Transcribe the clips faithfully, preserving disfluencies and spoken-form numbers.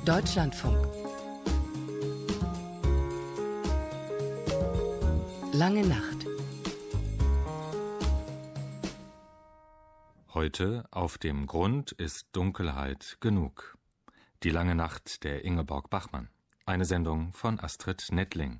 Deutschlandfunk. Lange Nacht. Heute auf dem Grund ist Dunkelheit genug. Die lange Nacht der Ingeborg Bachmann. Eine Sendung von Astrid Nettling.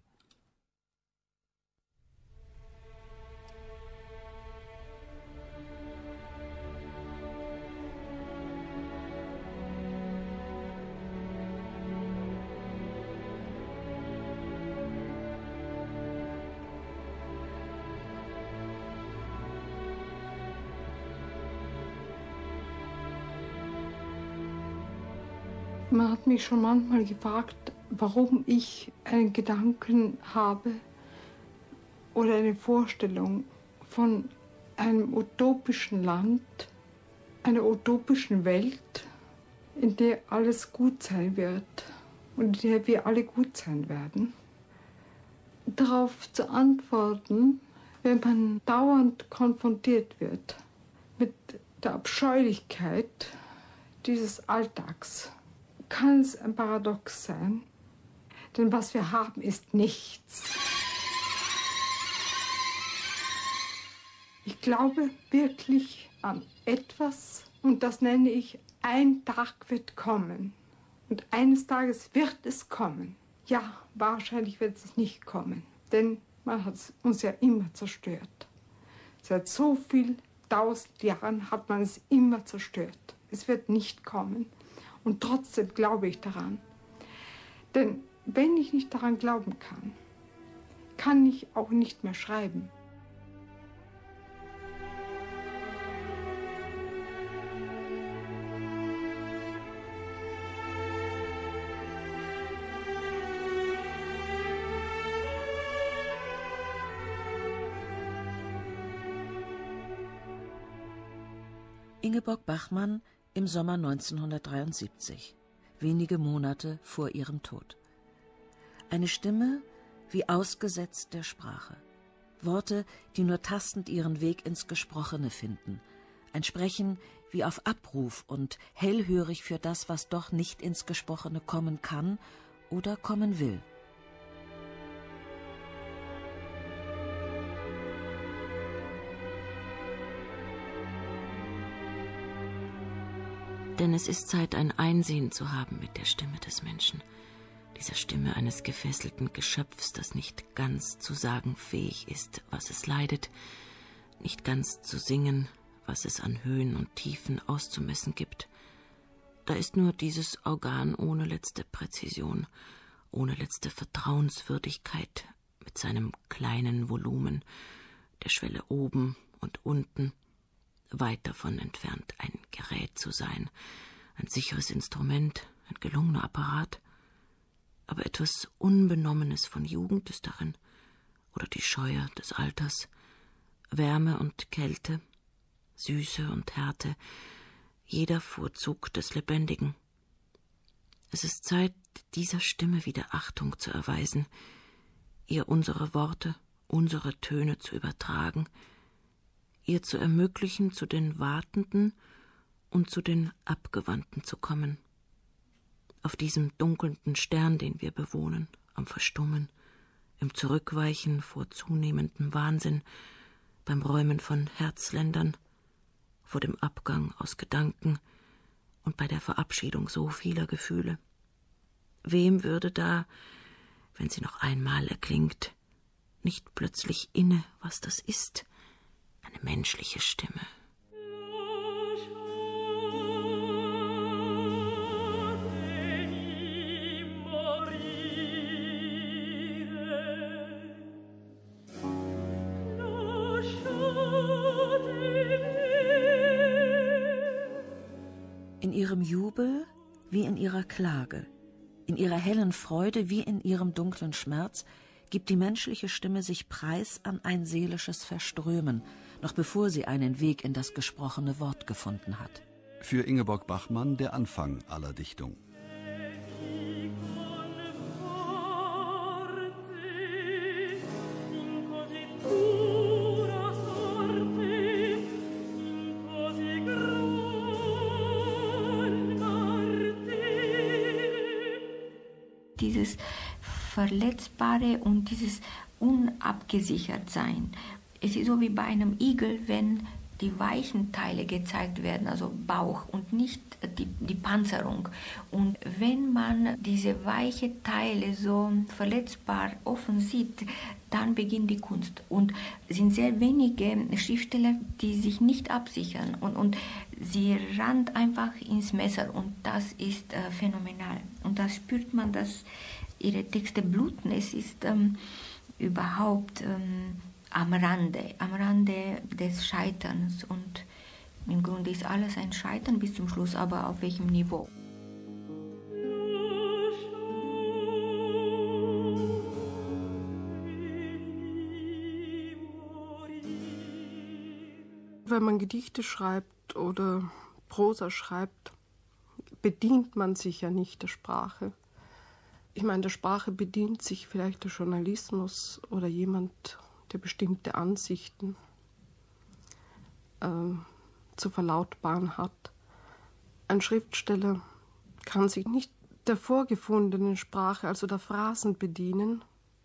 Man hat mich schon manchmal gefragt, warum ich einen Gedanken habe oder eine Vorstellung von einem utopischen Land, einer utopischen Welt, in der alles gut sein wird und in der wir alle gut sein werden. Darauf zu antworten, wenn man dauernd konfrontiert wird mit der Abscheulichkeit dieses Alltags, kann es ein Paradox sein, denn was wir haben, ist nichts. Ich glaube wirklich an etwas und das nenne ich, ein Tag wird kommen. Und eines Tages wird es kommen. Ja, wahrscheinlich wird es nicht kommen, denn man hat uns ja immer zerstört. Seit so vielen tausend Jahren hat man es immer zerstört. Es wird nicht kommen. Und trotzdem glaube ich daran. Denn wenn ich nicht daran glauben kann, kann ich auch nicht mehr schreiben. Ingeborg Bachmann im Sommer neunzehnhundertdreiundsiebzig, wenige Monate vor ihrem Tod. Eine Stimme wie ausgesetzt der Sprache. Worte, die nur tastend ihren Weg ins Gesprochene finden. Ein Sprechen wie auf Abruf und hellhörig für das, was doch nicht ins Gesprochene kommen kann oder kommen will. Denn es ist Zeit, ein Einsehen zu haben mit der Stimme des Menschen, dieser Stimme eines gefesselten Geschöpfs, das nicht ganz zu sagen fähig ist, was es leidet, nicht ganz zu singen, was es an Höhen und Tiefen auszumessen gibt. Da ist nur dieses Organ ohne letzte Präzision, ohne letzte Vertrauenswürdigkeit, mit seinem kleinen Volumen, der Schwelle oben und unten, weit davon entfernt, ein Gerät zu sein, ein sicheres Instrument, ein gelungener Apparat. Aber etwas Unbenommenes von Jugend ist darin, oder die Scheuer des Alters, Wärme und Kälte, Süße und Härte, jeder Vorzug des Lebendigen. Es ist Zeit, dieser Stimme wieder Achtung zu erweisen, ihr unsere Worte, unsere Töne zu übertragen, ihr zu ermöglichen, zu den Wartenden und zu den Abgewandten zu kommen. Auf diesem dunkelnden Stern, den wir bewohnen, am Verstummen, im Zurückweichen vor zunehmendem Wahnsinn, beim Räumen von Herzländern, vor dem Abgang aus Gedanken und bei der Verabschiedung so vieler Gefühle. Wem würde da, wenn sie noch einmal erklingt, nicht plötzlich inne, was das ist, eine menschliche Stimme? In ihrem Jubel wie in ihrer Klage, in ihrer hellen Freude wie in ihrem dunklen Schmerz, gibt die menschliche Stimme sich preis an ein seelisches Verströmen, noch bevor sie einen Weg in das gesprochene Wort gefunden hat. Für Ingeborg Bachmann der Anfang aller Dichtung. Dieses Verletzbare und dieses Unabgesichertsein. Es ist so wie bei einem Igel, wenn die weichen Teile gezeigt werden, also Bauch und nicht die, die Panzerung. Und wenn man diese weichen Teile so verletzbar offen sieht, dann beginnt die Kunst. Und es sind sehr wenige Schriftsteller, die sich nicht absichern. Und, und sie rannt einfach ins Messer und das ist äh, phänomenal. Und da spürt man, dass ihre Texte bluten. Es ist ähm, überhaupt ähm, am Rande, am Rande des Scheiterns. Und im Grunde ist alles ein Scheitern bis zum Schluss, aber auf welchem Niveau? Wenn man Gedichte schreibt oder Prosa schreibt, bedient man sich ja nicht der Sprache. Ich meine, der Sprache bedient sich vielleicht der Journalismus oder jemand, der bestimmte Ansichten äh, zu verlautbaren hat. Ein Schriftsteller kann sich nicht der vorgefundenen Sprache, also der Phrasen bedienen,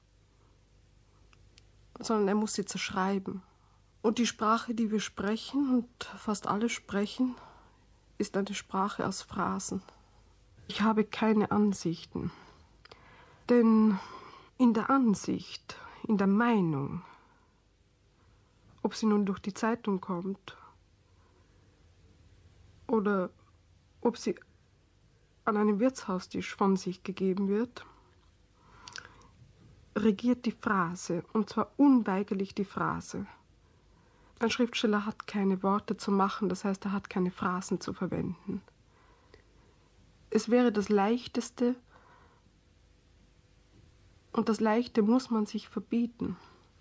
sondern er muss sie zerschreiben. Und die Sprache, die wir sprechen, und fast alle sprechen, ist eine Sprache aus Phrasen. Ich habe keine Ansichten, denn in der Ansicht, in der Meinung, ob sie nun durch die Zeitung kommt oder ob sie an einem Wirtshaustisch von sich gegeben wird, regiert die Phrase, und zwar unweigerlich die Phrase. Ein Schriftsteller hat keine Worte zu machen, das heißt, er hat keine Phrasen zu verwenden. Es wäre das Leichteste, und das Leichte muss man sich verbieten.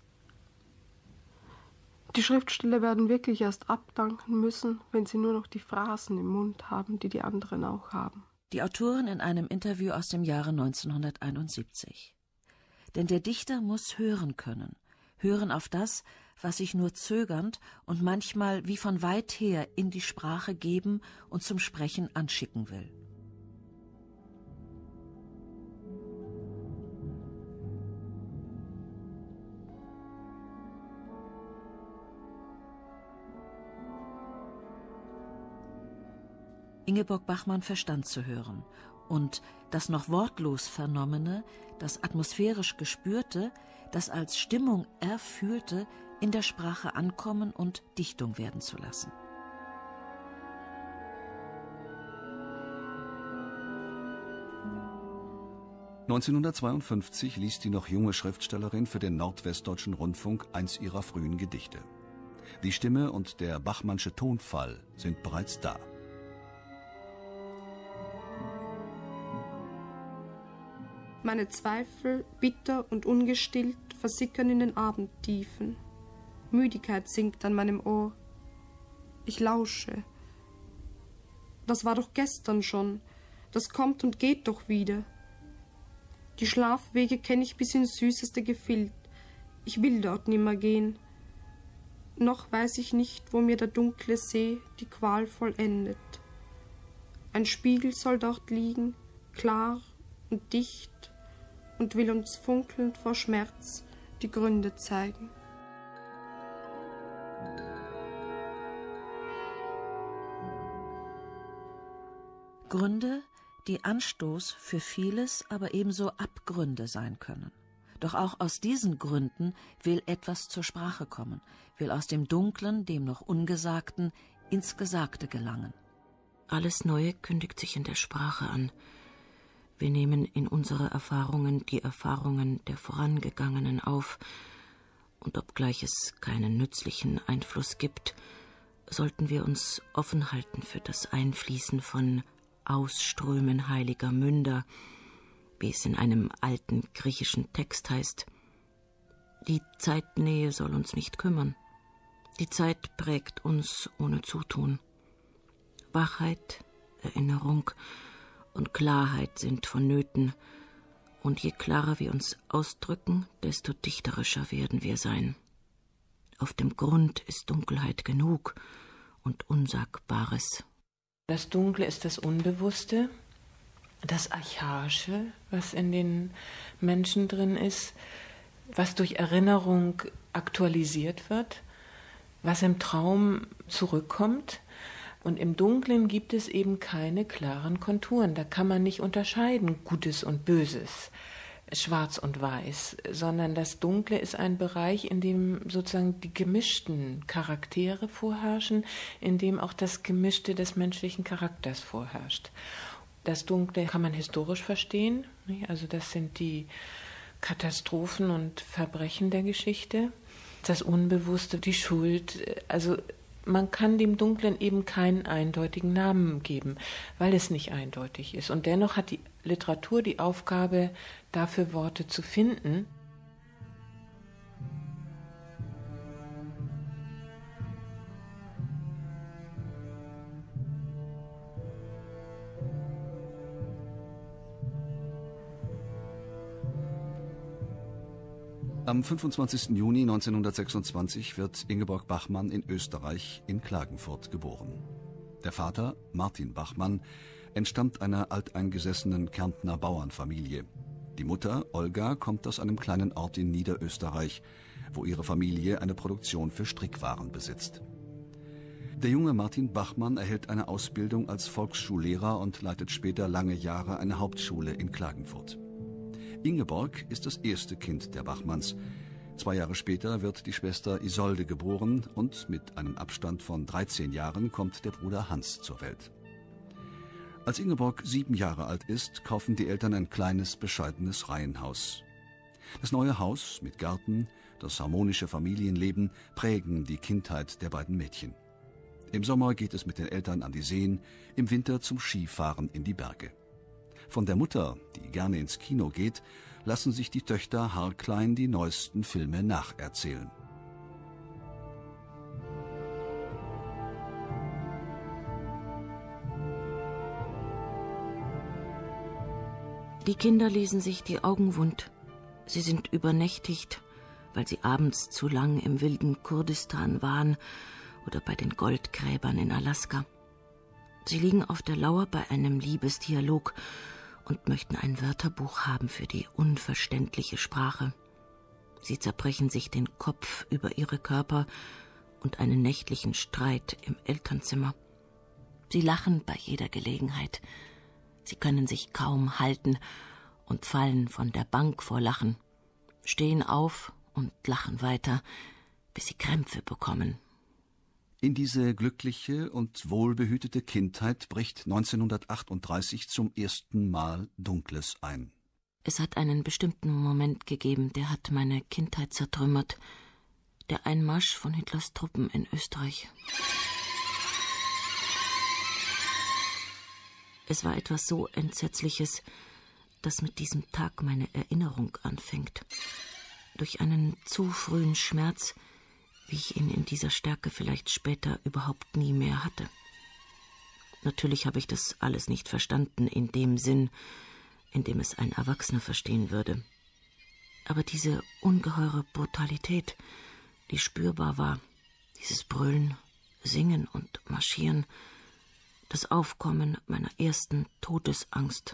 Die Schriftsteller werden wirklich erst abdanken müssen, wenn sie nur noch die Phrasen im Mund haben, die die anderen auch haben. Die Autorin in einem Interview aus dem Jahre neunzehnhunderteinundsiebzig. Denn der Dichter muss hören können, hören auf das, was sich nur zögernd und manchmal wie von weit her in die Sprache geben und zum Sprechen anschicken will. Ingeborg Bachmann verstand zu hören und das noch wortlos Vernommene, das atmosphärisch Gespürte, das als Stimmung erfühlte, in der Sprache ankommen und Dichtung werden zu lassen. neunzehnhundertzweiundfünfzig ließ die noch junge Schriftstellerin für den Nordwestdeutschen Rundfunk eins ihrer frühen Gedichte. Die Stimme und der Bachmannsche Tonfall sind bereits da. Meine Zweifel, bitter und ungestillt, versickern in den Abendtiefen. Müdigkeit sinkt an meinem Ohr. Ich lausche. Das war doch gestern schon. Das kommt und geht doch wieder. Die Schlafwege kenne ich bis ins süßeste Gefild. Ich will dort nimmer gehen. Noch weiß ich nicht, wo mir der dunkle See die Qual vollendet. Ein Spiegel soll dort liegen, klar und dicht, und will uns funkelnd vor Schmerz die Gründe zeigen. Gründe, die Anstoß für vieles, aber ebenso Abgründe sein können. Doch auch aus diesen Gründen will etwas zur Sprache kommen, will aus dem Dunklen, dem noch Ungesagten, ins Gesagte gelangen. Alles Neue kündigt sich in der Sprache an. Wir nehmen in unsere Erfahrungen die Erfahrungen der Vorangegangenen auf, und obgleich es keinen nützlichen Einfluss gibt, sollten wir uns offen halten für das Einfließen von Ausströmen heiliger Münder, wie es in einem alten griechischen Text heißt. Die Zeitnähe soll uns nicht kümmern. Die Zeit prägt uns ohne Zutun. Wachheit, Erinnerung und Klarheit sind vonnöten, und je klarer wir uns ausdrücken, desto dichterischer werden wir sein. Auf dem Grund ist Dunkelheit genug und Unsagbares. Das Dunkle ist das Unbewusste, das Archaische, was in den Menschen drin ist, was durch Erinnerung aktualisiert wird, was im Traum zurückkommt. Und im Dunklen gibt es eben keine klaren Konturen. Da kann man nicht unterscheiden, Gutes und Böses, Schwarz und Weiß, sondern das Dunkle ist ein Bereich, in dem sozusagen die gemischten Charaktere vorherrschen, in dem auch das Gemischte des menschlichen Charakters vorherrscht. Das Dunkle kann man historisch verstehen, also das sind die Katastrophen und Verbrechen der Geschichte, das Unbewusste, die Schuld, also man kann dem Dunklen eben keinen eindeutigen Namen geben, weil es nicht eindeutig ist. Und dennoch hat die Literatur die Aufgabe, dafür Worte zu finden. Am fünfundzwanzigsten Juni neunzehnhundertsechsundzwanzig wird Ingeborg Bachmann in Österreich in Klagenfurt geboren. Der Vater, Martin Bachmann, entstammt einer alteingesessenen Kärntner Bauernfamilie. Die Mutter, Olga, kommt aus einem kleinen Ort in Niederösterreich, wo ihre Familie eine Produktion für Strickwaren besitzt. Der junge Martin Bachmann erhält eine Ausbildung als Volksschullehrer und leitet später lange Jahre eine Hauptschule in Klagenfurt. Ingeborg ist das erste Kind der Bachmanns. Zwei Jahre später wird die Schwester Isolde geboren und mit einem Abstand von dreizehn Jahren kommt der Bruder Hans zur Welt. Als Ingeborg sieben Jahre alt ist, kaufen die Eltern ein kleines, bescheidenes Reihenhaus. Das neue Haus mit Garten, das harmonische Familienleben prägen die Kindheit der beiden Mädchen. Im Sommer geht es mit den Eltern an die Seen, im Winter zum Skifahren in die Berge. Von der Mutter, die gerne ins Kino geht, lassen sich die Töchter haarklein die neuesten Filme nacherzählen. Die Kinder lesen sich die Augen wund. Sie sind übernächtigt, weil sie abends zu lang im wilden Kurdistan waren oder bei den Goldgräbern in Alaska. Sie liegen auf der Lauer bei einem Liebesdialog und möchten ein Wörterbuch haben für die unverständliche Sprache. Sie zerbrechen sich den Kopf über ihre Körper und einen nächtlichen Streit im Elternzimmer. Sie lachen bei jeder Gelegenheit. Sie können sich kaum halten und fallen von der Bank vor Lachen, stehen auf und lachen weiter, bis sie Krämpfe bekommen. In diese glückliche und wohlbehütete Kindheit bricht neunzehnhundertachtunddreißig zum ersten Mal Dunkles ein. Es hat einen bestimmten Moment gegeben, der hat meine Kindheit zertrümmert. Der Einmarsch von Hitlers Truppen in Österreich. Es war etwas so Entsetzliches, das mit diesem Tag meine Erinnerung anfängt. Durch einen zu frühen Schmerz, wie ich ihn in dieser Stärke vielleicht später überhaupt nie mehr hatte. Natürlich habe ich das alles nicht verstanden in dem Sinn, in dem es ein Erwachsener verstehen würde. Aber diese ungeheure Brutalität, die spürbar war, dieses Brüllen, Singen und Marschieren, das Aufkommen meiner ersten Todesangst.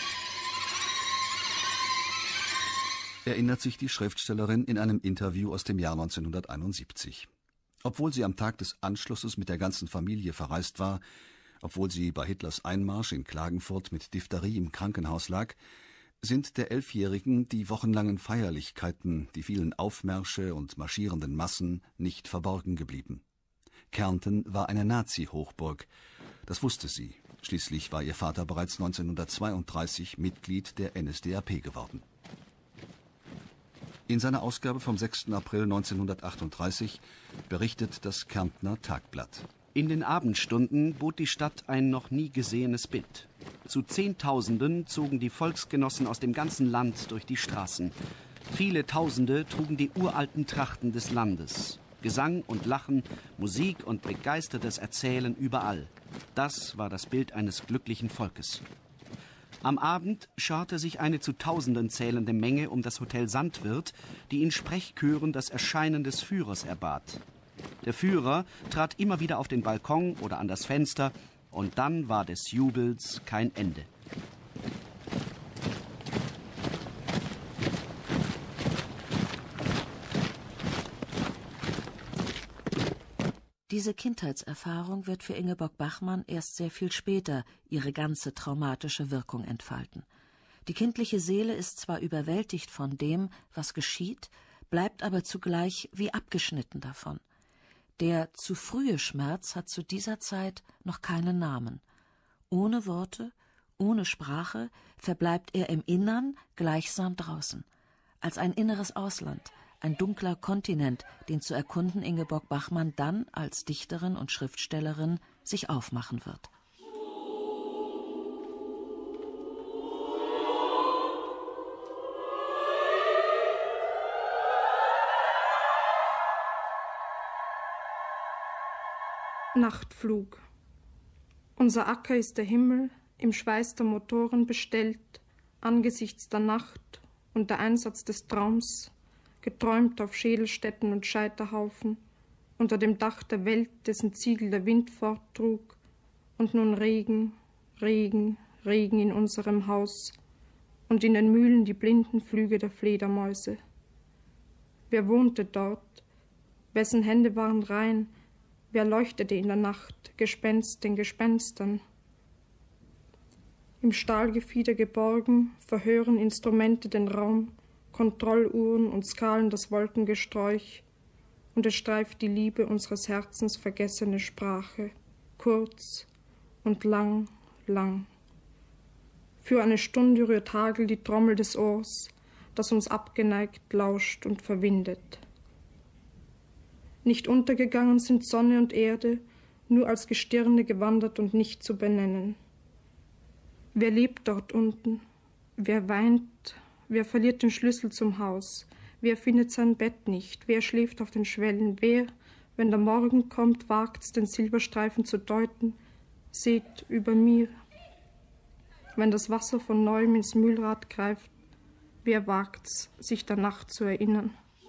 Erinnert sich die Schriftstellerin in einem Interview aus dem Jahr neunzehnhunderteinundsiebzig. Obwohl sie am Tag des Anschlusses mit der ganzen Familie verreist war, obwohl sie bei Hitlers Einmarsch in Klagenfurt mit Diphtherie im Krankenhaus lag, sind der Elfjährigen die wochenlangen Feierlichkeiten, die vielen Aufmärsche und marschierenden Massen nicht verborgen geblieben. Kärnten war eine Nazi-Hochburg. Das wusste sie. Schließlich war ihr Vater bereits neunzehnhundertzweiunddreißig Mitglied der N S D A P geworden. In seiner Ausgabe vom sechsten April neunzehnhundertachtunddreißig berichtet das Kärntner Tagblatt. In den Abendstunden bot die Stadt ein noch nie gesehenes Bild. Zu Zehntausenden zogen die Volksgenossen aus dem ganzen Land durch die Straßen. Viele Tausende trugen die uralten Trachten des Landes. Gesang und Lachen, Musik und begeistertes Erzählen überall. Das war das Bild eines glücklichen Volkes. Am Abend scharte sich eine zu Tausenden zählende Menge um das Hotel Sandwirt, die in Sprechchören das Erscheinen des Führers erbat. Der Führer trat immer wieder auf den Balkon oder an das Fenster, und dann war des Jubels kein Ende. Diese Kindheitserfahrung wird für Ingeborg Bachmann erst sehr viel später ihre ganze traumatische Wirkung entfalten. Die kindliche Seele ist zwar überwältigt von dem, was geschieht, bleibt aber zugleich wie abgeschnitten davon. Der zu frühe Schmerz hat zu dieser Zeit noch keinen Namen. Ohne Worte, ohne Sprache verbleibt er im Innern gleichsam draußen. Als ein inneres Ausland, ein dunkler Kontinent, den zu erkunden Ingeborg Bachmann dann als Dichterin und Schriftstellerin sich aufmachen wird. Nachtflug. Unser Acker ist der Himmel, im Schweiß der Motoren bestellt, angesichts der Nacht und der Einsatz des Traums, geträumt auf Schädelstätten und Scheiterhaufen, unter dem Dach der Welt, dessen Ziegel der Wind forttrug, und nun Regen, Regen, Regen in unserem Haus und in den Mühlen die blinden Flüge der Fledermäuse. Wer wohnte dort? Wessen Hände waren rein? Wer leuchtete in der Nacht, Gespenst den Gespenstern? Im Stahlgefieder geborgen verhören Instrumente den Raum, Kontrolluhren und Skalen das Wolkengesträuch, und es streift die Liebe unseres Herzens vergessene Sprache, kurz und lang, lang. Für eine Stunde rührt Hagel die Trommel des Ohrs, das uns abgeneigt lauscht und verwindet. Nicht untergegangen sind Sonne und Erde, nur als Gestirne gewandert und nicht zu benennen. Wer lebt dort unten? Wer weint? Wer verliert den Schlüssel zum Haus? Wer findet sein Bett nicht? Wer schläft auf den Schwellen? Wer, wenn der Morgen kommt, wagt's, den Silberstreifen zu deuten? Seht über mir. Wenn das Wasser von neuem ins Mühlrad greift, wer wagt's, sich der Nacht zu erinnern?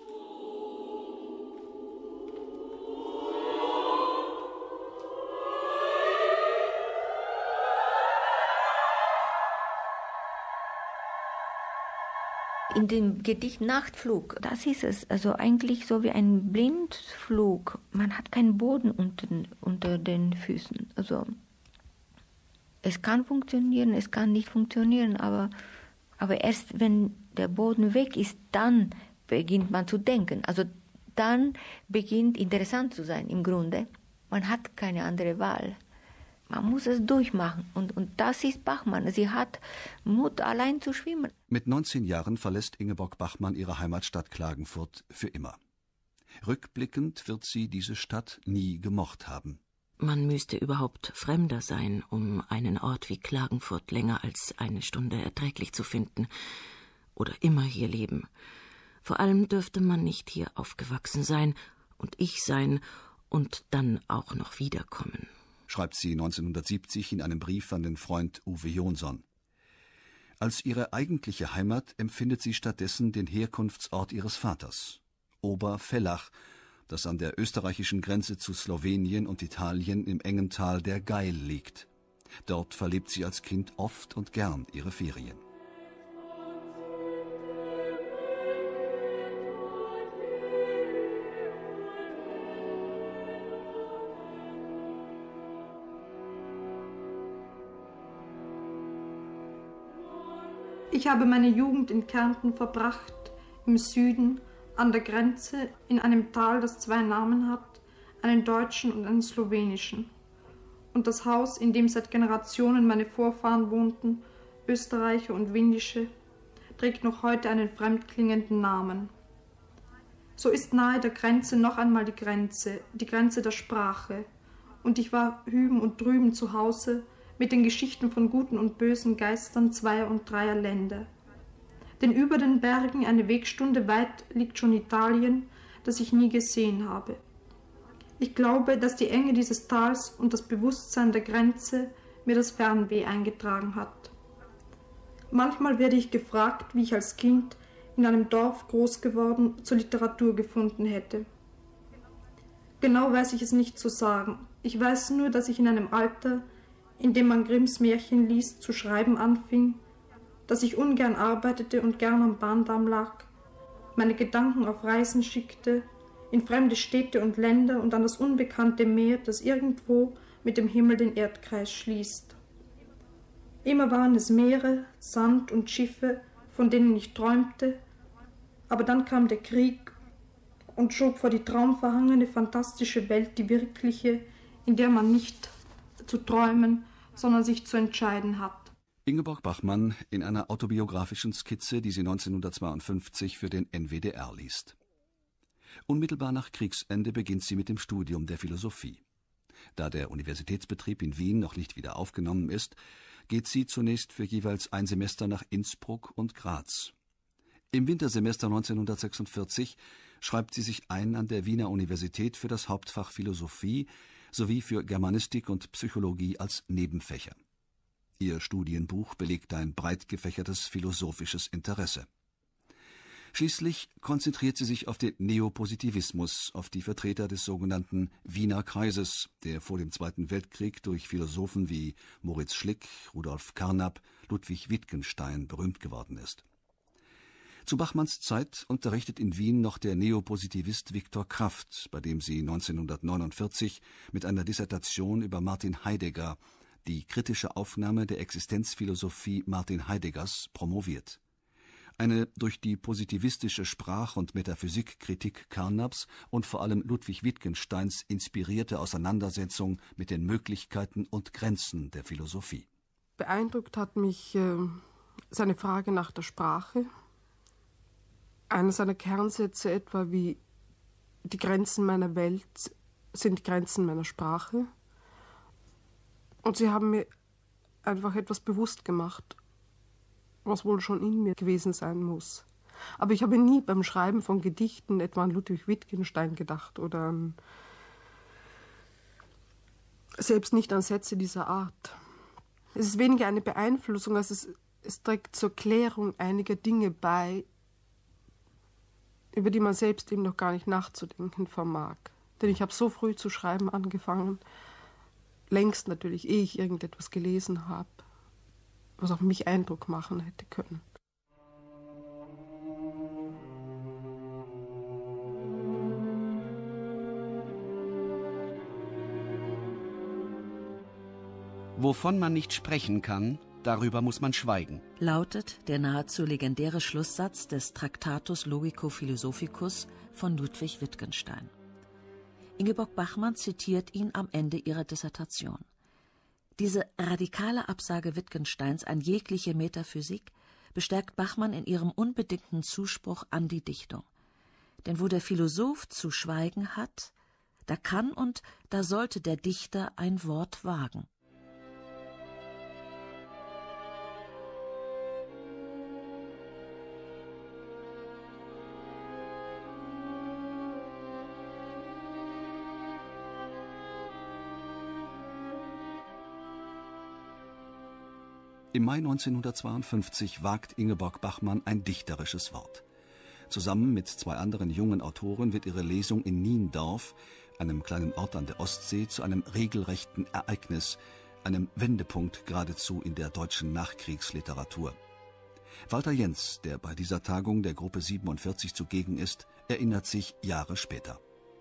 In dem Gedicht Nachtflug, das ist es, also eigentlich so wie ein Blindflug. Man hat keinen Boden unter, unter den Füßen. Also es kann funktionieren, es kann nicht funktionieren, aber, aber erst wenn der Boden weg ist, dann beginnt man zu denken. Also dann beginnt interessant zu sein im Grunde. Man hat keine andere Wahl. Man muss es durchmachen. Und, und das ist Bachmann. Sie hat Mut, allein zu schwimmen. Mit neunzehn Jahren verlässt Ingeborg Bachmann ihre Heimatstadt Klagenfurt für immer. Rückblickend wird sie diese Stadt nie gemocht haben. Man müsste überhaupt Fremder sein, um einen Ort wie Klagenfurt länger als eine Stunde erträglich zu finden. Oder immer hier leben. Vor allem dürfte man nicht hier aufgewachsen sein und ich sein und dann auch noch wiederkommen, schreibt sie neunzehnhundertsiebzig in einem Brief an den Freund Uwe Jonsson. Als ihre eigentliche Heimat empfindet sie stattdessen den Herkunftsort ihres Vaters, Obervellach, das an der österreichischen Grenze zu Slowenien und Italien im engen Tal der Gail liegt. Dort verlebt sie als Kind oft und gern ihre Ferien. Ich habe meine Jugend in Kärnten verbracht, im Süden, an der Grenze, in einem Tal, das zwei Namen hat, einen deutschen und einen slowenischen. Und das Haus, in dem seit Generationen meine Vorfahren wohnten, Österreicher und Windische, trägt noch heute einen fremdklingenden Namen. So ist nahe der Grenze noch einmal die Grenze, die Grenze der Sprache, und ich war hüben und drüben zu Hause, mit den Geschichten von guten und bösen Geistern zweier und dreier Länder. Denn über den Bergen, eine Wegstunde weit, liegt schon Italien, das ich nie gesehen habe. Ich glaube, dass die Enge dieses Tals und das Bewusstsein der Grenze mir das Fernweh eingetragen hat. Manchmal werde ich gefragt, wie ich als Kind in einem Dorf groß geworden zur Literatur gefunden hätte. Genau weiß ich es nicht zu sagen. Ich weiß nur, dass ich in einem Alter, in dem man Grimms Märchen liest, zu schreiben anfing, dass ich ungern arbeitete und gern am Bahndamm lag, meine Gedanken auf Reisen schickte, in fremde Städte und Länder und an das unbekannte Meer, das irgendwo mit dem Himmel den Erdkreis schließt. Immer waren es Meere, Sand und Schiffe, von denen ich träumte, aber dann kam der Krieg und schob vor die traumverhangene, fantastische Welt die wirkliche, in der man nicht zu träumen, sondern sich zu entscheiden hat. Ingeborg Bachmann in einer autobiografischen Skizze, die sie neunzehnhundertzweiundfünfzig für den N W D R liest. Unmittelbar nach Kriegsende beginnt sie mit dem Studium der Philosophie. Da der Universitätsbetrieb in Wien noch nicht wieder aufgenommen ist, geht sie zunächst für jeweils ein Semester nach Innsbruck und Graz. Im Wintersemester neunzehnhundertsechsundvierzig schreibt sie sich ein an der Wiener Universität für das Hauptfach Philosophie sowie für Germanistik und Psychologie als Nebenfächer. Ihr Studienbuch belegt ein breit gefächertes philosophisches Interesse. Schließlich konzentriert sie sich auf den Neopositivismus, auf die Vertreter des sogenannten Wiener Kreises, der vor dem Zweiten Weltkrieg durch Philosophen wie Moritz Schlick, Rudolf Carnap, Ludwig Wittgenstein berühmt geworden ist. Zu Bachmanns Zeit unterrichtet in Wien noch der Neopositivist Viktor Kraft, bei dem sie neunzehnhundertneunundvierzig mit einer Dissertation über Martin Heidegger, die kritische Aufnahme der Existenzphilosophie Martin Heideggers, promoviert. Eine durch die positivistische Sprach- und Metaphysikkritik Carnaps und vor allem Ludwig Wittgensteins inspirierte Auseinandersetzung mit den Möglichkeiten und Grenzen der Philosophie. Beeindruckt hat mich äh, seine Frage nach der Sprache. Einer seiner Kernsätze etwa wie: Die Grenzen meiner Welt sind die Grenzen meiner Sprache. Und sie haben mir einfach etwas bewusst gemacht, was wohl schon in mir gewesen sein muss. Aber ich habe nie beim Schreiben von Gedichten etwa an Ludwig Wittgenstein gedacht oder an, selbst nicht an Sätze dieser Art. Es ist weniger eine Beeinflussung, als es, es trägt zur Klärung einiger Dinge bei, über die man selbst eben noch gar nicht nachzudenken vermag. Denn ich habe so früh zu schreiben angefangen, längst natürlich, ehe ich irgendetwas gelesen habe, was auf mich Eindruck machen hätte können. Wovon man nicht sprechen kann, darüber muss man schweigen, lautet der nahezu legendäre Schlusssatz des Tractatus Logico Philosophicus von Ludwig Wittgenstein. Ingeborg Bachmann zitiert ihn am Ende ihrer Dissertation. Diese radikale Absage Wittgensteins an jegliche Metaphysik bestärkt Bachmann in ihrem unbedingten Zuspruch an die Dichtung. Denn wo der Philosoph zu schweigen hat, da kann und da sollte der Dichter ein Wort wagen. Im Mai neunzehnhundertzweiundfünfzig wagt Ingeborg Bachmann ein dichterisches Wort. Zusammen mit zwei anderen jungen Autoren wird ihre Lesung in Niendorf, einem kleinen Ort an der Ostsee, zu einem regelrechten Ereignis, einem Wendepunkt geradezu in der deutschen Nachkriegsliteratur. Walter Jentz, der bei dieser Tagung der Gruppe siebenundvierzig zugegen ist, erinnert sich Jahre später.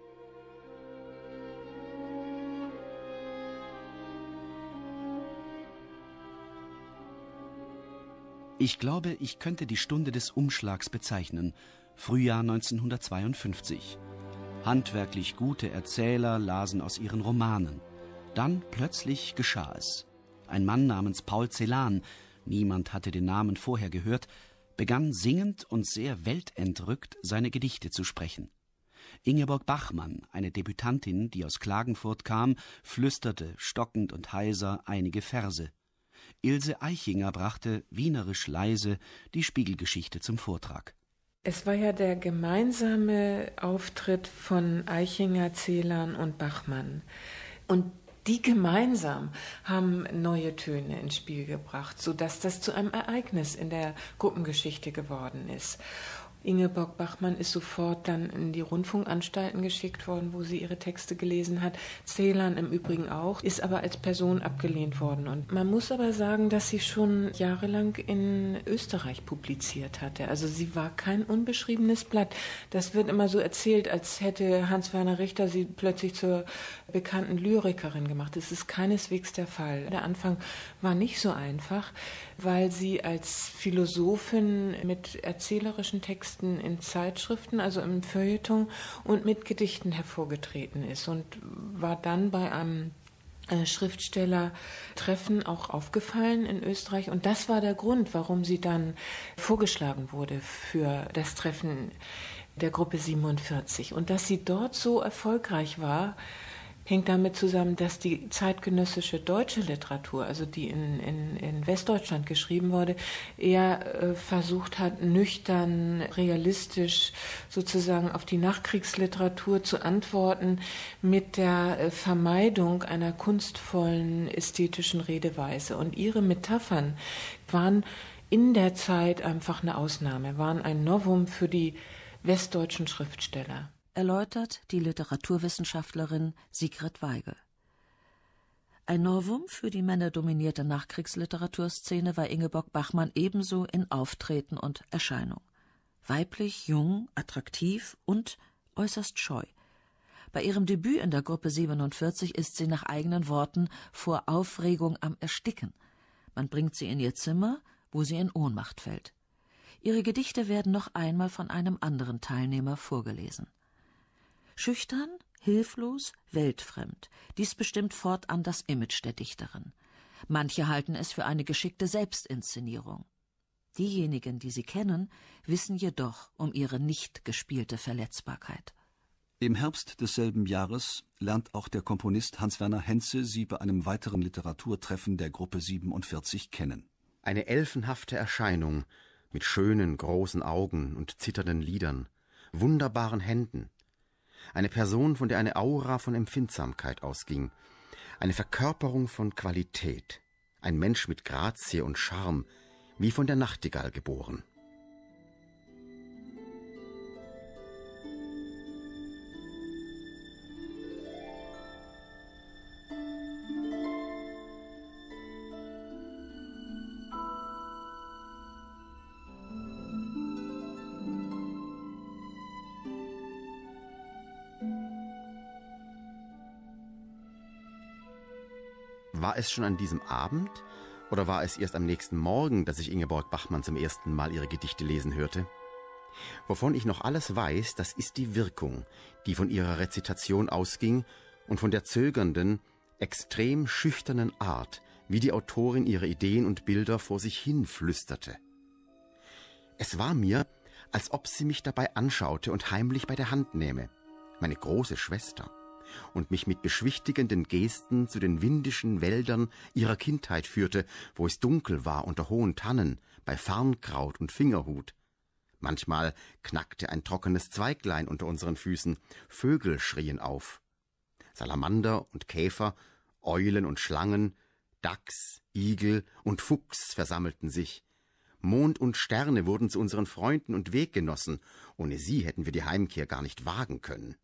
Ich glaube, ich könnte die Stunde des Umschlags bezeichnen, Frühjahr neunzehnhundertzweiundfünfzig. Handwerklich gute Erzähler lasen aus ihren Romanen. Dann plötzlich geschah es. Ein Mann namens Paul Celan, niemand hatte den Namen vorher gehört, begann singend und sehr weltentrückt seine Gedichte zu sprechen. Ingeborg Bachmann, eine Debütantin, die aus Klagenfurt kam, flüsterte stockend und heiser einige Verse. Ilse Eichinger brachte, wienerisch leise, die Spiegelgeschichte zum Vortrag. Es war ja der gemeinsame Auftritt von Eichinger, Celan und Bachmann. Und die gemeinsam haben neue Töne ins Spiel gebracht, sodass das zu einem Ereignis in der Gruppengeschichte geworden ist. Ingeborg Bachmann ist sofort dann in die Rundfunkanstalten geschickt worden, wo sie ihre Texte gelesen hat. Celan im Übrigen auch, ist aber als Person abgelehnt worden. Und man muss aber sagen, dass sie schon jahrelang in Österreich publiziert hatte. Also sie war kein unbeschriebenes Blatt. Das wird immer so erzählt, als hätte Hans-Werner Richter sie plötzlich zur bekannten Lyrikerin gemacht. Das ist keineswegs der Fall. Der Anfang war nicht so einfach, weil sie als Philosophin mit erzählerischen Texten in Zeitschriften, also im Feuilleton und mit Gedichten hervorgetreten ist und war dann bei einem Schriftstellertreffen auch aufgefallen in Österreich. Und das war der Grund, warum sie dann vorgeschlagen wurde für das Treffen der Gruppe siebenundvierzig. Und dass sie dort so erfolgreich war, hängt damit zusammen, dass die zeitgenössische deutsche Literatur, also die in, in, in Westdeutschland geschrieben wurde, eher äh, versucht hat, nüchtern, realistisch sozusagen auf die Nachkriegsliteratur zu antworten, mit der äh, Vermeidung einer kunstvollen ästhetischen Redeweise. Und ihre Metaphern waren in der Zeit einfach eine Ausnahme, waren ein Novum für die westdeutschen Schriftsteller. Erläutert die Literaturwissenschaftlerin Sigrid Weigel. Ein Novum für die männerdominierte Nachkriegsliteraturszene war Ingeborg Bachmann ebenso in Auftreten und Erscheinung. Weiblich, jung, attraktiv und äußerst scheu. Bei ihrem Debüt in der Gruppe siebenundvierzig ist sie nach eigenen Worten vor Aufregung am Ersticken. Man bringt sie in ihr Zimmer, wo sie in Ohnmacht fällt. Ihre Gedichte werden noch einmal von einem anderen Teilnehmer vorgelesen. Schüchtern, hilflos, weltfremd. Dies bestimmt fortan das Image der Dichterin. Manche halten es für eine geschickte Selbstinszenierung. Diejenigen, die sie kennen, wissen jedoch um ihre nicht gespielte Verletzbarkeit. Im Herbst desselben Jahres lernt auch der Komponist Hans-Werner Henze sie bei einem weiteren Literaturtreffen der Gruppe siebenundvierzig kennen. Eine elfenhafte Erscheinung mit schönen, großen Augen und zitternden Lidern, wunderbaren Händen. Eine Person, von der eine Aura von Empfindsamkeit ausging, eine Verkörperung von Qualität, ein Mensch mit Grazie und Charme, wie von der Nachtigall geboren. War es schon an diesem Abend oder war es erst am nächsten Morgen, dass ich Ingeborg Bachmann zum ersten Mal ihre Gedichte lesen hörte? Wovon ich noch alles weiß, das ist die Wirkung, die von ihrer Rezitation ausging und von der zögernden, extrem schüchternen Art, wie die Autorin ihre Ideen und Bilder vor sich hin flüsterte. Es war mir, als ob sie mich dabei anschaute und heimlich bei der Hand nähme, meine große Schwester, und mich mit beschwichtigenden Gesten zu den windischen Wäldern ihrer Kindheit führte, wo es dunkel war unter hohen Tannen, bei Farnkraut und Fingerhut. Manchmal knackte ein trockenes Zweiglein unter unseren Füßen, Vögel schrien auf. Salamander und Käfer, Eulen und Schlangen, Dachs, Igel und Fuchs versammelten sich. Mond und Sterne wurden zu unseren Freunden und Weggenossen. Ohne sie hätten wir die Heimkehr gar nicht wagen können.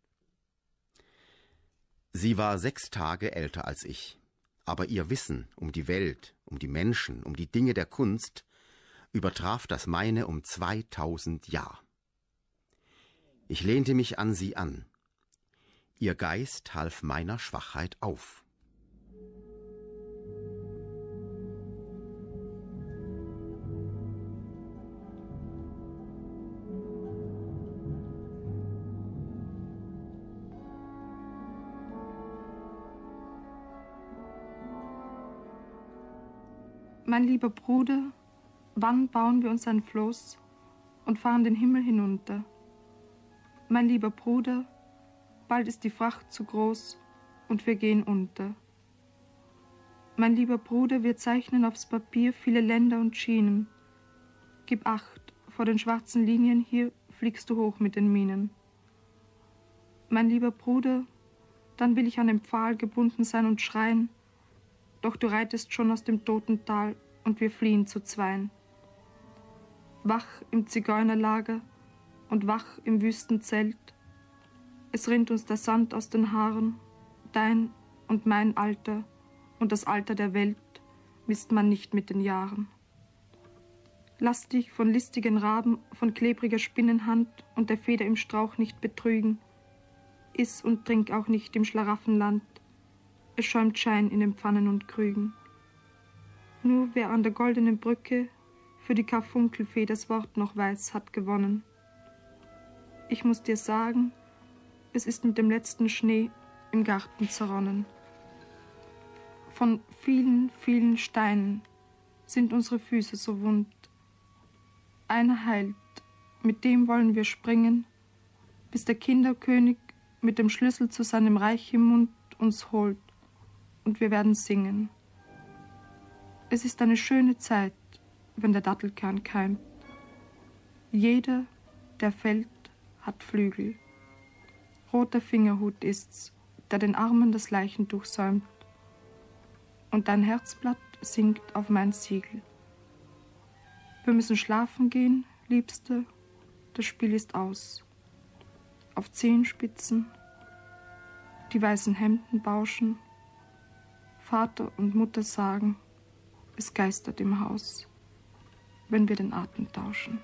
Sie war sechs Tage älter als ich, aber ihr Wissen um die Welt, um die Menschen, um die Dinge der Kunst übertraf das meine um zweitausend Jahr. Ich lehnte mich an sie an. Ihr Geist half meiner Schwachheit auf. Mein lieber Bruder, wann bauen wir uns ein Floß und fahren den Himmel hinunter? Mein lieber Bruder, bald ist die Fracht zu groß und wir gehen unter. Mein lieber Bruder, wir zeichnen aufs Papier viele Länder und Schienen. Gib acht, vor den schwarzen Linien hier fliegst du hoch mit den Minen. Mein lieber Bruder, dann will ich an den Pfahl gebunden sein und schreien, doch du reitest schon aus dem toten Tal und wir fliehen zu zweien. Wach im Zigeunerlager, und wach im Wüstenzelt. Es rinnt uns der Sand aus den Haaren, dein und mein Alter und das Alter der Welt misst man nicht mit den Jahren. Lass dich von listigen Raben, von klebriger Spinnenhand und der Feder im Strauch nicht betrügen. Iss und trink auch nicht im Schlaraffenland. Es schäumt Schein in den Pfannen und Krügen. Nur wer an der goldenen Brücke für die Karfunkelfee das Wort noch weiß, hat gewonnen. Ich muss dir sagen, es ist mit dem letzten Schnee im Garten zerronnen. Von vielen, vielen Steinen sind unsere Füße so wund. Einer heilt, mit dem wollen wir springen, bis der Kinderkönig mit dem Schlüssel zu seinem Reich im Mund uns holt, und wir werden singen. Es ist eine schöne Zeit, wenn der Dattelkern keimt. Jeder, der fällt, hat Flügel. Roter Fingerhut ist's, der den Armen das Leichentuch säumt. Und dein Herzblatt sinkt auf mein Siegel. Wir müssen schlafen gehen, Liebste, das Spiel ist aus. Auf Zehenspitzen, die weißen Hemden bauschen, Vater und Mutter sagen, es geistert im Haus, wenn wir den Atem tauschen.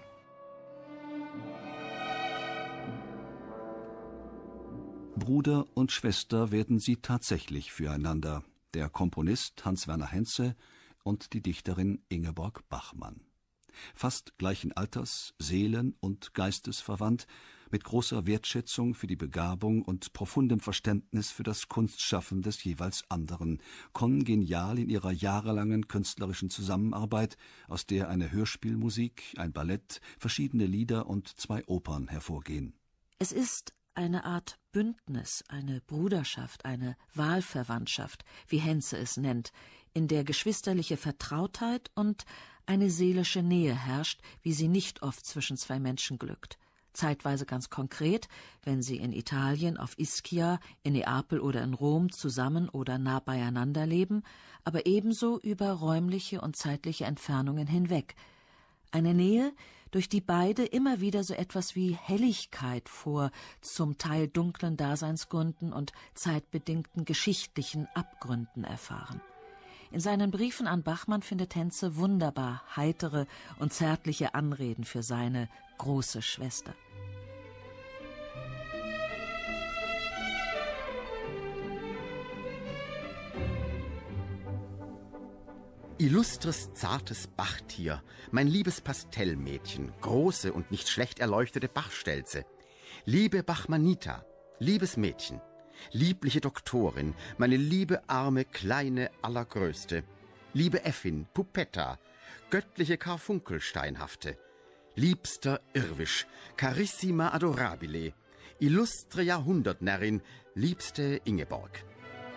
Bruder und Schwester werden sie tatsächlich füreinander, der Komponist Hans-Werner Henze und die Dichterin Ingeborg Bachmann. Fast gleichen Alters, seelen- und geistesverwandt, mit großer Wertschätzung für die Begabung und profundem Verständnis für das Kunstschaffen des jeweils anderen, kongenial in ihrer jahrelangen künstlerischen Zusammenarbeit, aus der eine Hörspielmusik, ein Ballett, verschiedene Lieder und zwei Opern hervorgehen. Es ist eine Art Bündnis, eine Bruderschaft, eine Wahlverwandtschaft, wie Henze es nennt, in der geschwisterliche Vertrautheit und eine seelische Nähe herrscht, wie sie nicht oft zwischen zwei Menschen glückt. Zeitweise ganz konkret, wenn sie in Italien, auf Ischia, in Neapel oder in Rom zusammen oder nah beieinander leben, aber ebenso über räumliche und zeitliche Entfernungen hinweg. Eine Nähe, durch die beide immer wieder so etwas wie Helligkeit vor zum Teil dunklen Daseinsgründen und zeitbedingten geschichtlichen Abgründen erfahren. In seinen Briefen an Bachmann findet Henze wunderbar heitere und zärtliche Anreden für seine große Schwester. Illustres, zartes Bachtier, mein liebes Pastellmädchen, große und nicht schlecht erleuchtete Bachstelze, liebe Bachmanita, liebes Mädchen, liebliche Doktorin, meine liebe, arme, kleine, allergrößte, liebe Äffin, Pupetta, göttliche Karfunkelsteinhafte, liebster Irrwisch, carissima adorabile, illustre Jahrhundertnärrin, liebste Ingeborg.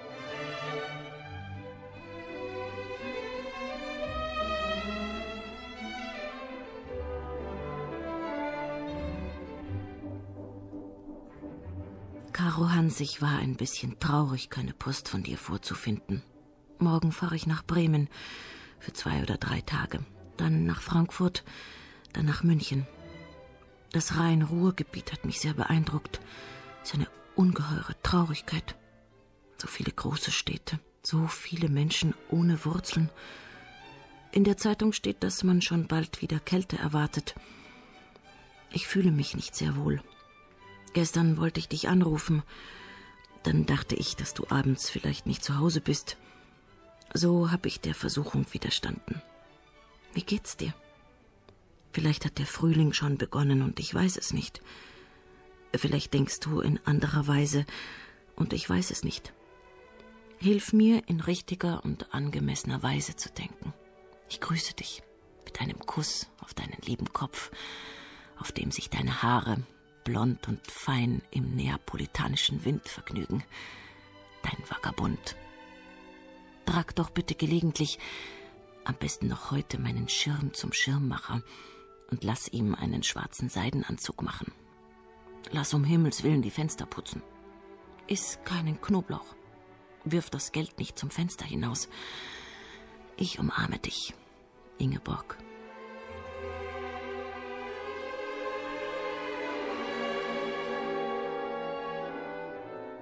Caro Hans, ich war ein bisschen traurig, keine Post von dir vorzufinden. Morgen fahre ich nach Bremen für zwei oder drei Tage. Dann nach Frankfurt, dann nach München. Das Rhein-Ruhr-Gebiet hat mich sehr beeindruckt. Es ist eine ungeheure Traurigkeit. So viele große Städte, so viele Menschen ohne Wurzeln. In der Zeitung steht, dass man schon bald wieder Kälte erwartet. Ich fühle mich nicht sehr wohl. Gestern wollte ich dich anrufen. Dann dachte ich, dass du abends vielleicht nicht zu Hause bist. So habe ich der Versuchung widerstanden. Wie geht's dir? Vielleicht hat der Frühling schon begonnen und ich weiß es nicht. Vielleicht denkst du in anderer Weise und ich weiß es nicht. Hilf mir, in richtiger und angemessener Weise zu denken. Ich grüße dich mit einem Kuss auf deinen lieben Kopf, auf dem sich deine Haare blond und fein im neapolitanischen Wind vergnügen. Dein Vagabund. Trag doch bitte gelegentlich, am besten noch heute, meinen Schirm zum Schirmmacher und lass ihm einen schwarzen Seidenanzug machen. Lass um Himmels willen die Fenster putzen. Iss keinen Knoblauch. Wirf das Geld nicht zum Fenster hinaus. Ich umarme dich, Ingeborg.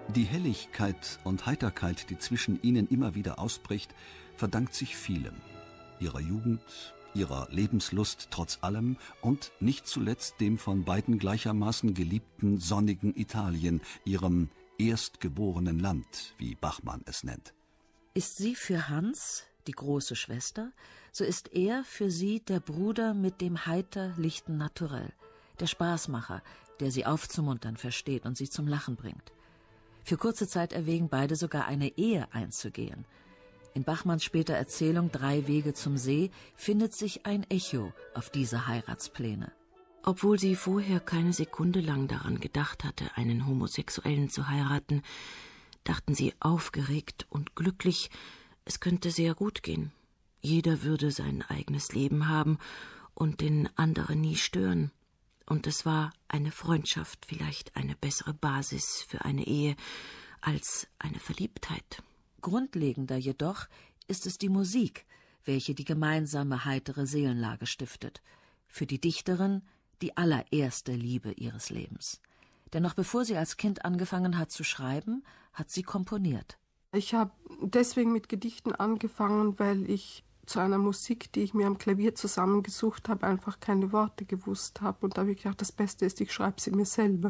Die Helligkeit und Heiterkeit, die zwischen ihnen immer wieder ausbricht, verdankt sich vielem. Ihrer Jugend, ihrer Lebenslust trotz allem und nicht zuletzt dem von beiden gleichermaßen geliebten sonnigen Italien, ihrem erstgeborenen Land, wie Bachmann es nennt. Ist sie für Hans die große Schwester, so ist er für sie der Bruder mit dem heiter lichten Naturell, der Spaßmacher, der sie aufzumuntern versteht und sie zum Lachen bringt. Für kurze Zeit erwägen beide sogar eine Ehe einzugehen. In Bachmanns später Erzählung »Drei Wege zum See« findet sich ein Echo auf diese Heiratspläne. Obwohl sie vorher keine Sekunde lang daran gedacht hatte, einen Homosexuellen zu heiraten, dachten sie aufgeregt und glücklich, es könnte sehr gut gehen. Jeder würde sein eigenes Leben haben und den anderen nie stören. Und es war eine Freundschaft, vielleicht eine bessere Basis für eine Ehe als eine Verliebtheit. Grundlegender jedoch ist es die Musik, welche die gemeinsame heitere Seelenlage stiftet. Für die Dichterin die allererste Liebe ihres Lebens. Denn noch bevor sie als Kind angefangen hat zu schreiben, hat sie komponiert. Ich habe deswegen mit Gedichten angefangen, weil ich zu einer Musik, die ich mir am Klavier zusammengesucht habe, einfach keine Worte gewusst habe. Und da habe ich gedacht, das Beste ist, ich schreibe sie mir selber.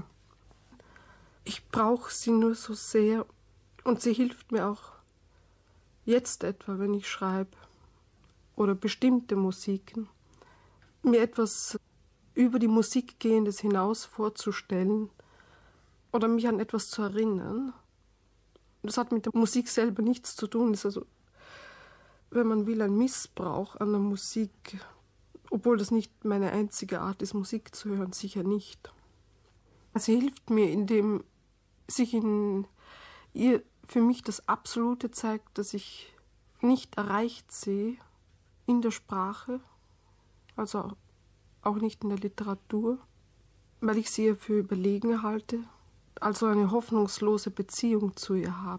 Ich brauche sie nur so sehr und sie hilft mir auch jetzt etwa, wenn ich schreibe oder bestimmte Musiken, mir etwas über die Musik gehendes hinaus vorzustellen oder mich an etwas zu erinnern. Das hat mit der Musik selber nichts zu tun. Das ist also, wenn man will, ein Missbrauch an der Musik, obwohl das nicht meine einzige Art ist, Musik zu hören, sicher nicht. Sie hilft mir, indem sich in ihr für mich das Absolute zeigt, das ich nicht erreicht sehe in der Sprache, also auch nicht in der Literatur, weil ich sie für überlegen halte, also eine hoffnungslose Beziehung zu ihr habe.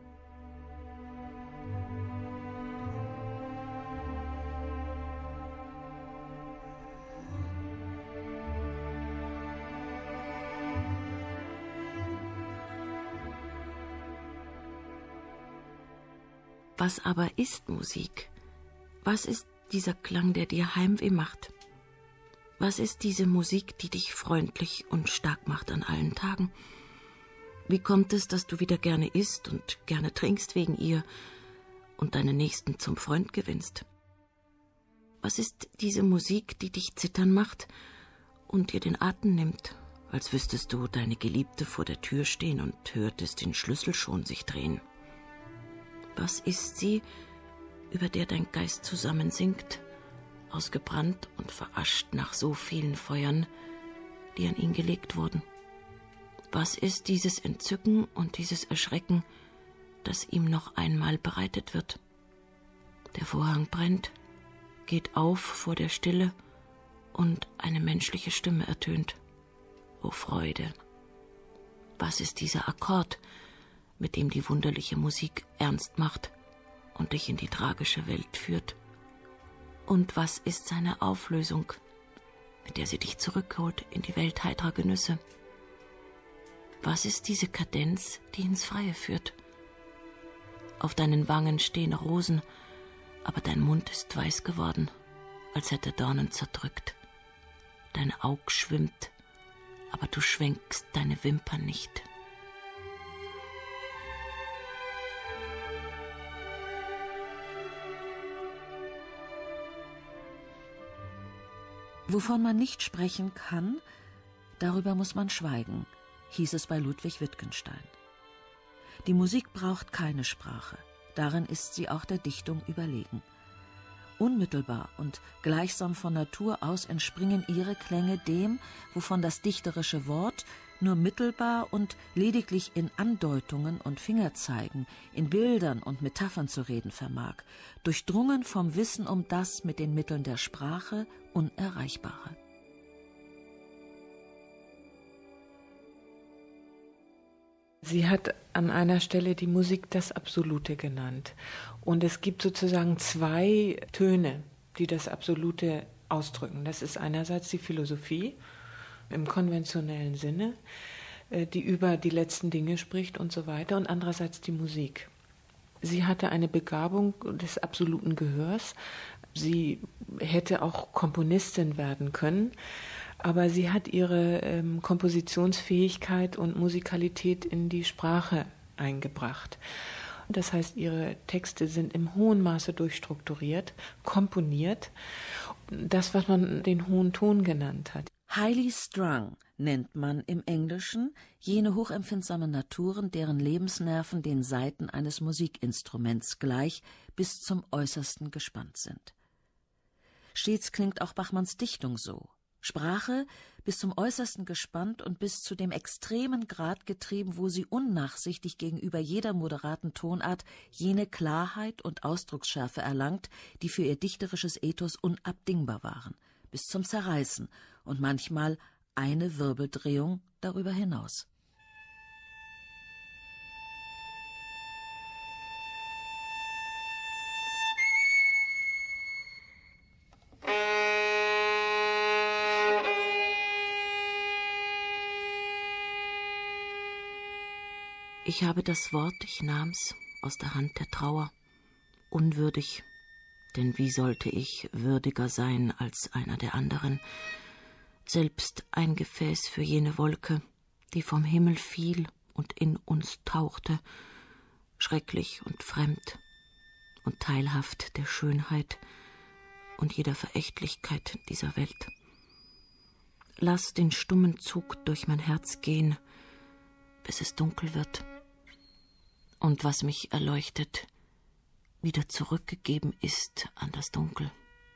Was aber ist Musik? Was ist dieser Klang, der dir Heimweh macht? Was ist diese Musik, die dich freundlich und stark macht an allen Tagen? Wie kommt es, dass du wieder gerne isst und gerne trinkst wegen ihr und deinen Nächsten zum Freund gewinnst? Was ist diese Musik, die dich zittern macht und dir den Atem nimmt, als wüsstest du deine Geliebte vor der Tür stehen und hörtest den Schlüssel schon sich drehen? Was ist sie, über der dein Geist zusammensinkt, ausgebrannt und verascht nach so vielen Feuern, die an ihn gelegt wurden? Was ist dieses Entzücken und dieses Erschrecken, das ihm noch einmal bereitet wird? Der Vorhang brennt, geht auf vor der Stille und eine menschliche Stimme ertönt. O Freude! Was ist dieser Akkord, mit dem die wunderliche Musik ernst macht und dich in die tragische Welt führt? Und was ist seine Auflösung, mit der sie dich zurückholt in die Welt heiterer Genüsse? Was ist diese Kadenz, die ins Freie führt? Auf deinen Wangen stehen Rosen, aber dein Mund ist weiß geworden, als hätte Dornen zerdrückt. Dein Aug schwimmt, aber du schwenkst deine Wimpern nicht. Wovon man nicht sprechen kann, darüber muss man schweigen, hieß es bei Ludwig Wittgenstein. Die Musik braucht keine Sprache, darin ist sie auch der Dichtung überlegen. Unmittelbar und gleichsam von Natur aus entspringen ihre Klänge dem, wovon das dichterische Wort nur mittelbar und lediglich in Andeutungen und Fingerzeigen, in Bildern und Metaphern zu reden vermag, durchdrungen vom Wissen um das mit den Mitteln der Sprache Unerreichbare. Sie hat an einer Stelle die Musik das Absolute genannt. Und es gibt sozusagen zwei Töne, die das Absolute ausdrücken. Das ist einerseits die Philosophie im konventionellen Sinne, die über die letzten Dinge spricht und so weiter, und andererseits die Musik. Sie hatte eine Begabung des absoluten Gehörs. Sie hätte auch Komponistin werden können, aber sie hat ihre ähm, Kompositionsfähigkeit und Musikalität in die Sprache eingebracht. Das heißt, ihre Texte sind im hohen Maße durchstrukturiert, komponiert. Das, was man den hohen Ton genannt hat. Highly strung nennt man im Englischen jene hochempfindsamen Naturen, deren Lebensnerven den Saiten eines Musikinstruments gleich bis zum Äußersten gespannt sind. Stets klingt auch Bachmanns Dichtung so. Sprache bis zum Äußersten gespannt und bis zu dem extremen Grad getrieben, wo sie unnachsichtig gegenüber jeder moderaten Tonart jene Klarheit und Ausdrucksschärfe erlangt, die für ihr dichterisches Ethos unabdingbar waren, bis zum Zerreißen und manchmal eine Wirbeldrehung darüber hinaus. Ich habe das Wort, ich nahm's aus der Hand der Trauer, unwürdig, denn wie sollte ich würdiger sein als einer der anderen, selbst ein Gefäß für jene Wolke, die vom Himmel fiel und in uns tauchte, schrecklich und fremd und teilhaft der Schönheit und jeder Verächtlichkeit dieser Welt. Lass den stummen Zug durch mein Herz gehen, bis es dunkel wird, und was mich erleuchtet, wieder zurückgegeben ist an das Dunkel.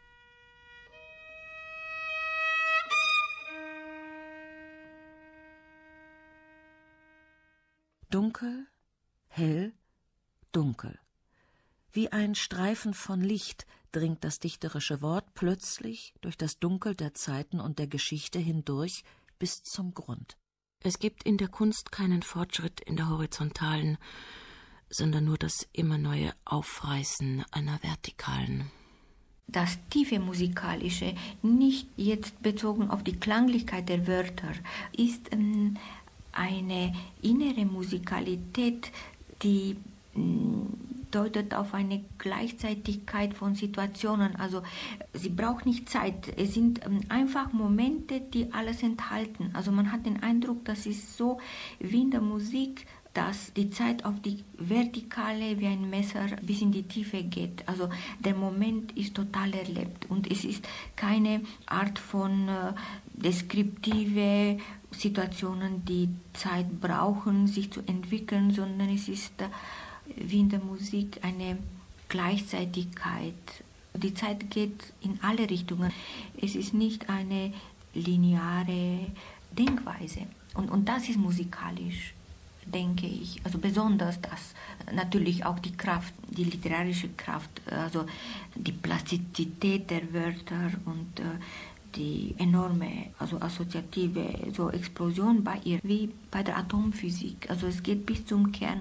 Dunkel, hell, dunkel. Wie ein Streifen von Licht dringt das dichterische Wort plötzlich durch das Dunkel der Zeiten und der Geschichte hindurch bis zum Grund. Es gibt in der Kunst keinen Fortschritt in der horizontalen, sondern nur das immer neue Aufreißen einer vertikalen. Das tiefe Musikalische, nicht jetzt bezogen auf die Klanglichkeit der Wörter, ist ähm, eine innere Musikalität, die ähm, deutet auf eine Gleichzeitigkeit von Situationen. Also sie braucht nicht Zeit. Es sind ähm, einfach Momente, die alles enthalten. Also man hat den Eindruck, das ist so wie in der Musik, dass die Zeit auf die Vertikale wie ein Messer bis in die Tiefe geht. Also der Moment ist total erlebt und es ist keine Art von äh, deskriptive Situationen, die Zeit brauchen, sich zu entwickeln, sondern es ist äh, wie in der Musik eine Gleichzeitigkeit. Die Zeit geht in alle Richtungen. Es ist nicht eine lineare Denkweise. Und, und das ist musikalisch, denke ich. Also besonders das. Natürlich auch die Kraft, die literarische Kraft, also die Plastizität der Wörter und äh, die enorme, also assoziative so Explosion bei ihr, wie bei der Atomphysik. Also es geht bis zum Kern.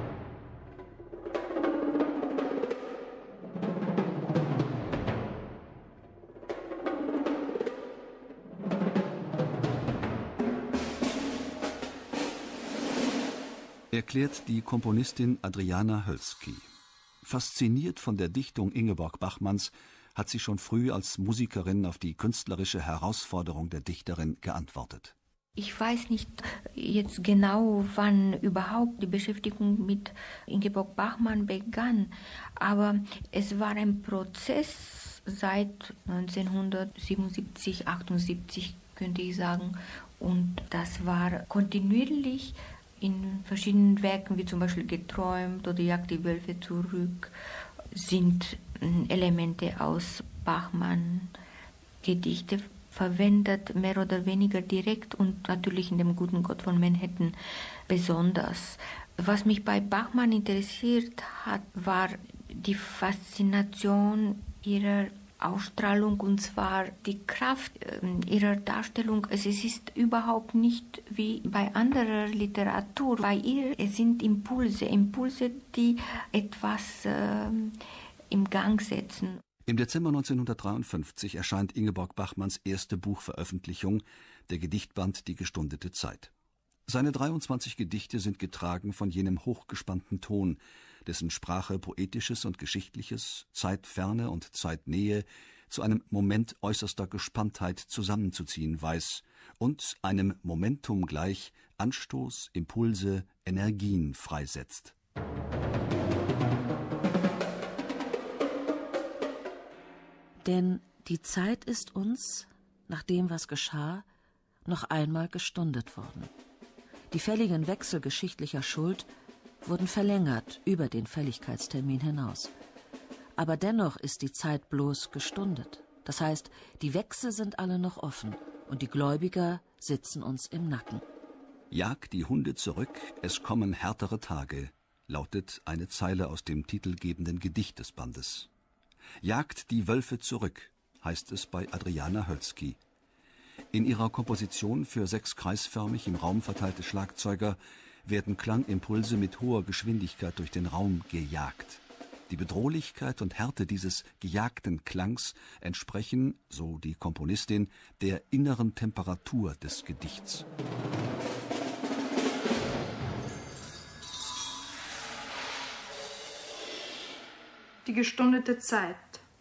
Erklärt die Komponistin Adriana Hölzky. Fasziniert von der Dichtung Ingeborg Bachmanns hat sie schon früh als Musikerin auf die künstlerische Herausforderung der Dichterin geantwortet. Ich weiß nicht jetzt genau, wann überhaupt die Beschäftigung mit Ingeborg Bachmann begann, aber es war ein Prozess seit neunzehnhundertsiebenundsiebzig, achtundsiebzig, könnte ich sagen, und das war kontinuierlich in verschiedenen Werken, wie zum Beispiel Geträumt oder Jagd die Wölfe zurück, sind Elemente aus Bachmann Gedichte verwendet, mehr oder weniger direkt und natürlich in dem Guten Gott von Manhattan besonders. Was mich bei Bachmann interessiert hat, war die Faszination ihrer Ausstrahlung, und zwar die Kraft ihrer Darstellung. Es ist überhaupt nicht wie bei anderer Literatur. Bei ihr es sind Impulse, Impulse, die etwas äh, im Gang setzen. Im Dezember neunzehnhundertdreiundfünfzig erscheint Ingeborg Bachmanns erste Buchveröffentlichung, der Gedichtband Die gestundete Zeit. Seine dreiundzwanzig Gedichte sind getragen von jenem hochgespannten Ton, dessen Sprache Poetisches und Geschichtliches, Zeitferne und Zeitnähe zu einem Moment äußerster Gespanntheit zusammenzuziehen weiß und einem Momentum gleich Anstoß, Impulse, Energien freisetzt. Denn die Zeit ist uns, nach dem, was geschah, noch einmal gestundet worden. Die fälligen Wechsel geschichtlicher Schuld wurden verlängert über den Fälligkeitstermin hinaus. Aber dennoch ist die Zeit bloß gestundet. Das heißt, die Wechsel sind alle noch offen und die Gläubiger sitzen uns im Nacken. »Jag die Hunde zurück, es kommen härtere Tage«, lautet eine Zeile aus dem titelgebenden Gedicht des Bandes. »Jagt die Wölfe zurück«, heißt es bei Adriana Hölzky. In ihrer Komposition für sechs kreisförmig im Raum verteilte Schlagzeuger werden Klangimpulse mit hoher Geschwindigkeit durch den Raum gejagt. Die Bedrohlichkeit und Härte dieses gejagten Klangs entsprechen, so die Komponistin, der inneren Temperatur des Gedichts. Die gestundete Zeit.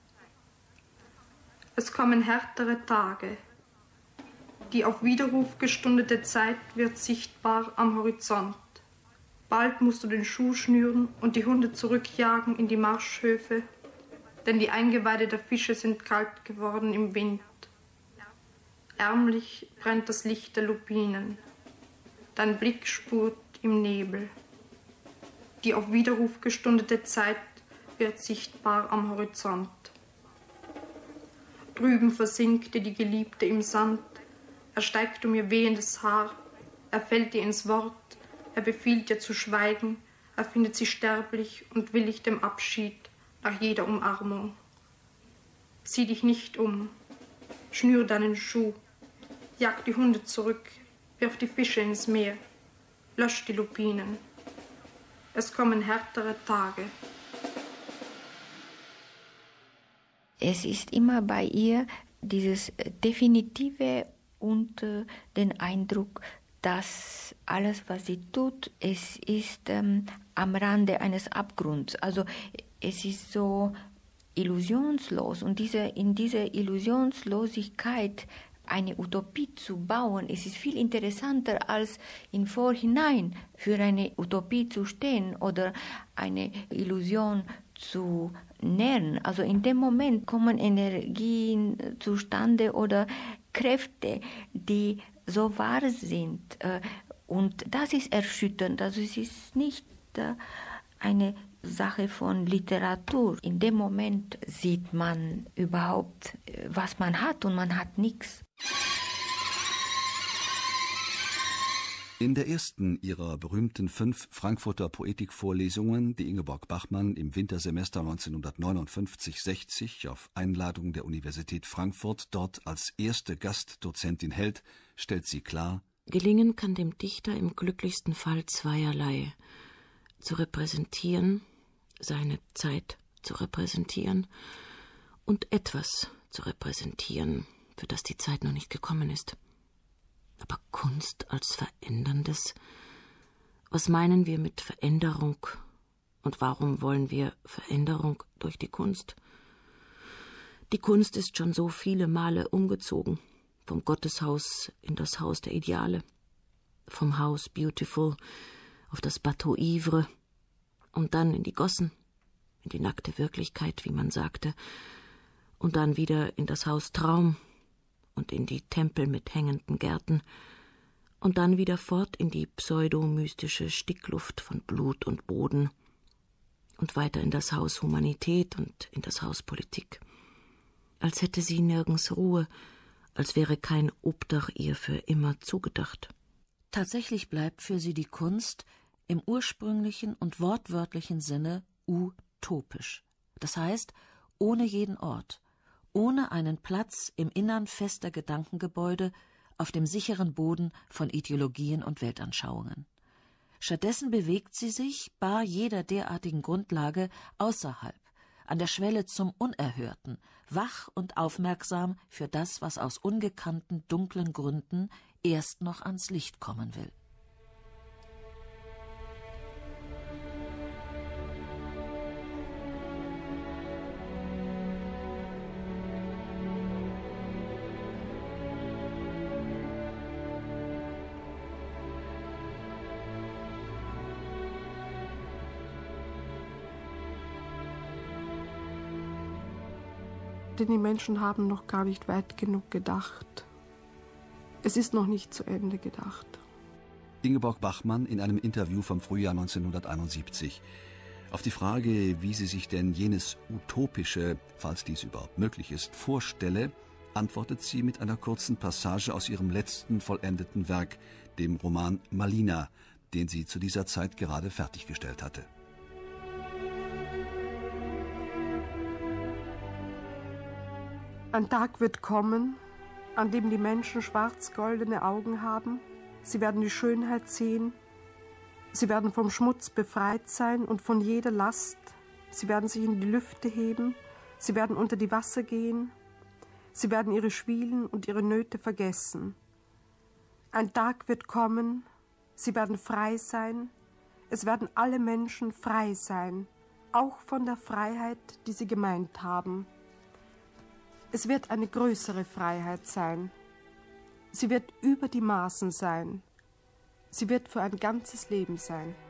Es kommen härtere Tage. Die auf Widerruf gestundete Zeit wird sichtbar am Horizont. Bald musst du den Schuh schnüren und die Hunde zurückjagen in die Marschhöfe, denn die Eingeweide der Fische sind kalt geworden im Wind. Ärmlich brennt das Licht der Lupinen. Dein Blick spurt im Nebel. Die auf Widerruf gestundete Zeit wird sichtbar am Horizont. Drüben versinkte die Geliebte im Sand. Er steigt um ihr wehendes Haar, er fällt ihr ins Wort, er befiehlt ihr zu schweigen, er findet sie sterblich und willig dem Abschied nach jeder Umarmung. Zieh dich nicht um, schnür deinen Schuh, jag die Hunde zurück, wirf die Fische ins Meer, lösch die Lupinen. Es kommen härtere Tage. Es ist immer bei ihr dieses definitive und äh, den Eindruck, dass alles, was sie tut, es ist ähm, am Rande eines Abgrunds. Also es ist so illusionslos und diese, in dieser Illusionslosigkeit eine Utopie zu bauen, es ist viel interessanter, als im Vorhinein für eine Utopie zu stehen oder eine Illusion zu nähren. Also in dem Moment kommen Energien zustande oder Kräfte, die so wahr sind. Und das ist erschütternd. Also es ist nicht eine Sache von Literatur. In dem Moment sieht man überhaupt, was man hat, und man hat nichts. In der ersten ihrer berühmten fünf Frankfurter Poetikvorlesungen, die Ingeborg Bachmann im Wintersemester neunzehnhundertneunundfünfzig sechzig auf Einladung der Universität Frankfurt dort als erste Gastdozentin hält, stellt sie klar: Gelingen kann dem Dichter im glücklichsten Fall zweierlei: zu repräsentieren, seine Zeit zu repräsentieren und etwas zu repräsentieren, für das die Zeit noch nicht gekommen ist. Aber Kunst als Veränderndes? Was meinen wir mit Veränderung? Und warum wollen wir Veränderung durch die Kunst? Die Kunst ist schon so viele Male umgezogen, vom Gotteshaus in das Haus der Ideale, vom Haus Beautiful auf das Bateau Ivre und dann in die Gossen, in die nackte Wirklichkeit, wie man sagte, und dann wieder in das Haus Traum und in die Tempel mit hängenden Gärten und dann wieder fort in die pseudomystische Stickluft von Blut und Boden und weiter in das Haus Humanität und in das Haus Politik. Als hätte sie nirgends Ruhe, als wäre kein Obdach ihr für immer zugedacht. Tatsächlich bleibt für sie die Kunst im ursprünglichen und wortwörtlichen Sinne utopisch. Das heißt, ohne jeden Ort, ohne einen Platz im Innern fester Gedankengebäude, auf dem sicheren Boden von Ideologien und Weltanschauungen. Stattdessen bewegt sie sich, bar jeder derartigen Grundlage, außerhalb, an der Schwelle zum Unerhörten, wach und aufmerksam für das, was aus ungekannten, dunklen Gründen erst noch ans Licht kommen will. Denn die Menschen haben noch gar nicht weit genug gedacht. Es ist noch nicht zu Ende gedacht. Ingeborg Bachmann in einem Interview vom Frühjahr neunzehnhunderteinundsiebzig. Auf die Frage, wie sie sich denn jenes Utopische, falls dies überhaupt möglich ist, vorstelle, antwortet sie mit einer kurzen Passage aus ihrem letzten vollendeten Werk, dem Roman Malina, den sie zu dieser Zeit gerade fertiggestellt hatte. Ein Tag wird kommen, an dem die Menschen schwarz-goldene Augen haben. Sie werden die Schönheit sehen. Sie werden vom Schmutz befreit sein und von jeder Last. Sie werden sich in die Lüfte heben. Sie werden unter die Wasser gehen. Sie werden ihre Schwielen und ihre Nöte vergessen. Ein Tag wird kommen. Sie werden frei sein. Es werden alle Menschen frei sein, auch von der Freiheit, die sie gemeint haben. Es wird eine größere Freiheit sein. Sie wird über die Maßen sein. Sie wird für ein ganzes Leben sein.